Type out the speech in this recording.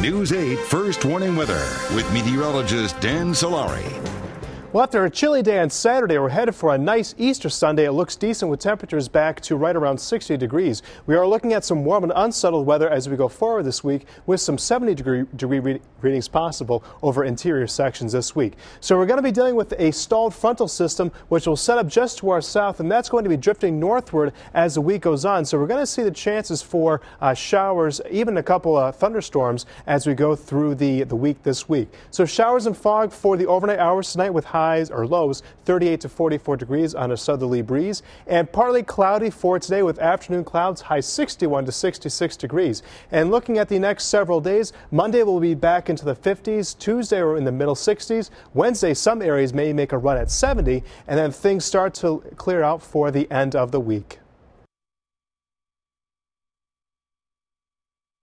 News 8 First Warning Weather with meteorologist Dan Solari. Well, after a chilly day on Saturday, we're headed for a nice Easter Sunday. It looks decent with temperatures back to right around 60 degrees. We are looking at some warm and unsettled weather as we go forward this week with some 70-degree readings possible over interior sections this week. So we're going to be dealing with a stalled frontal system which will set up just to our south, and that's going to be drifting northward as the week goes on. So we're going to see the chances for showers, even a couple of thunderstorms as we go through the week this week. So showers and fog for the overnight hours tonight with highs or lows 38 to 44 degrees on a southerly breeze, and partly cloudy for today with afternoon clouds, high 61 to 66 degrees. And looking at the next several days, Monday will be back into the 50s, Tuesday we're in the middle 60s, Wednesday some areas may make a run at 70, and then things start to clear out for the end of the week.